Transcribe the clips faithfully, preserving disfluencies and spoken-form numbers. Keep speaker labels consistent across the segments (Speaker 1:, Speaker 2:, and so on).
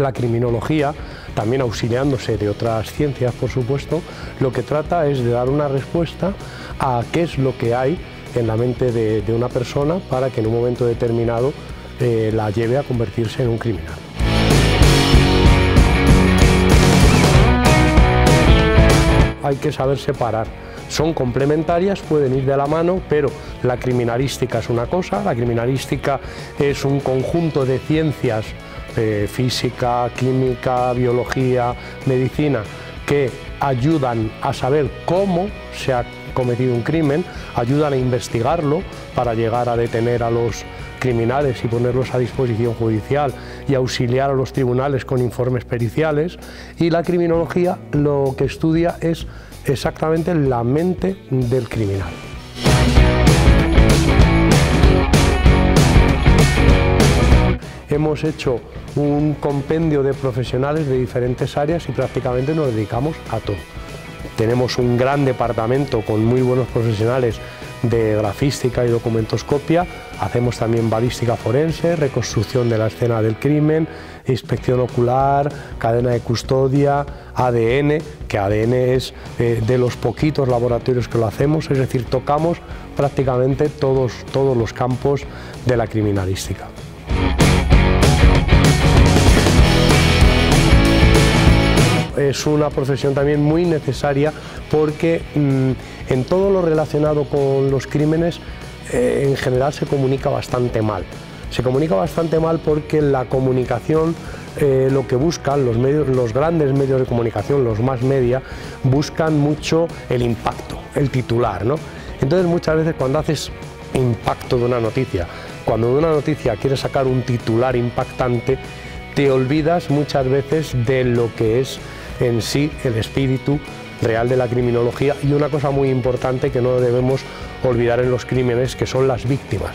Speaker 1: La criminología, también auxiliándose de otras ciencias, por supuesto, lo que trata es de dar una respuesta a qué es lo que hay en la mente de, de una persona para que en un momento determinado eh, la lleve a convertirse en un criminal. Hay que saber separar. Son complementarias, pueden ir de la mano, pero la criminalística es una cosa, la criminalística es un conjunto de ciencias, eh, física, química, biología, medicina, que ayudan a saber cómo se ha cometido un crimen, ayudan a investigarlo para llegar a detener a los criminales y ponerlos a disposición judicial y auxiliar a los tribunales con informes periciales, y la criminología lo que estudia es exactamente la mente del criminal. Hemos hecho un compendio de profesionales de diferentes áreas y prácticamente nos dedicamos a todo. Tenemos un gran departamento con muy buenos profesionales de grafística y documentoscopia, hacemos también balística forense, reconstrucción de la escena del crimen, inspección ocular, cadena de custodia, A D N, que A D N es eh, de los poquitos laboratorios que lo hacemos, es decir, tocamos prácticamente todos, todos los campos de la criminalística. Es una profesión también muy necesaria porque mmm, en todo lo relacionado con los crímenes eh, en general se comunica bastante mal. Se comunica bastante mal porque la comunicación, eh, lo que buscan los, medios, los grandes medios de comunicación, los más media, buscan mucho el impacto, el titular, ¿no? Entonces muchas veces cuando haces impacto de una noticia, cuando de una noticia quieres sacar un titular impactante, te olvidas muchas veces de lo que es en sí el espíritu real de la criminología y una cosa muy importante que no debemos olvidar en los crímenes, que son las víctimas.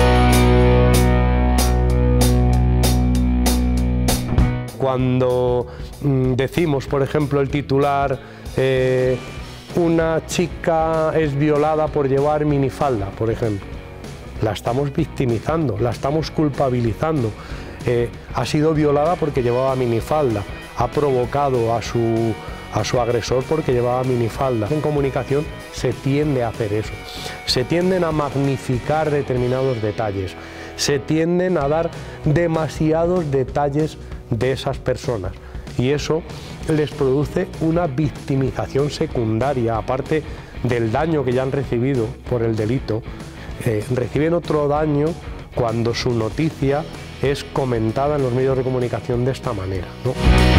Speaker 1: Cuando mmm, decimos, por ejemplo, el titular, eh, una chica es violada por llevar minifalda, por ejemplo, la estamos victimizando, la estamos culpabilizando. Eh, ha sido violada porque llevaba minifalda, ha provocado a su, a su agresor porque llevaba minifalda. En comunicación se tiende a hacer eso, se tienden a magnificar determinados detalles, se tienden a dar demasiados detalles de esas personas y eso les produce una victimización secundaria, aparte del daño que ya han recibido por el delito, eh, reciben otro daño cuando su noticia es comentada en los medios de comunicación de esta manera, ¿no?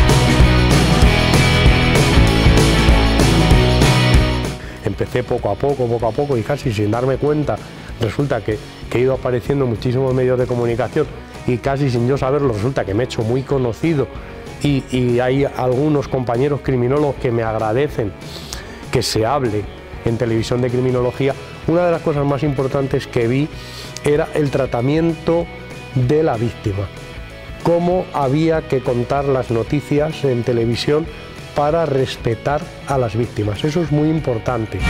Speaker 1: Empecé poco a poco, poco a poco y casi sin darme cuenta, resulta que, que he ido apareciendo en muchísimos medios de comunicación y casi sin yo saberlo resulta que me he hecho muy conocido y, y hay algunos compañeros criminólogos que me agradecen que se hable en televisión de criminología. Una de las cosas más importantes que vi era el tratamiento de la víctima, cómo había que contar las noticias en televisión para respetar a las víctimas. Eso es muy importante.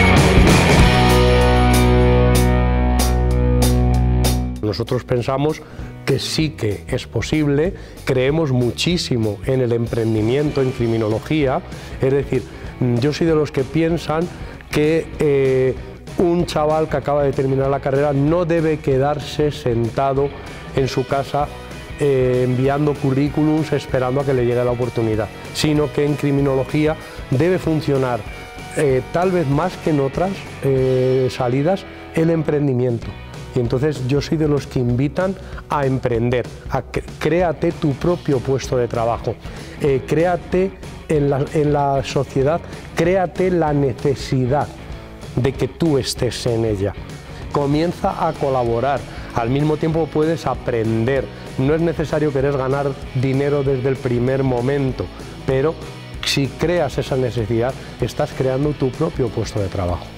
Speaker 1: Nosotros pensamos que sí que es posible, creemos muchísimo en el emprendimiento en criminología, es decir, yo soy de los que piensan que eh, un chaval que acaba de terminar la carrera no debe quedarse sentado en su casa eh, enviando currículums esperando a que le llegue la oportunidad, sino que en criminología debe funcionar eh, tal vez más que en otras eh, salidas el emprendimiento. Y entonces yo soy de los que invitan a emprender, a que, créate tu propio puesto de trabajo, eh, créate en la, en la sociedad, créate la necesidad de que tú estés en ella. Comienza a colaborar, al mismo tiempo puedes aprender. No es necesario querer ganar dinero desde el primer momento, pero si creas esa necesidad, estás creando tu propio puesto de trabajo.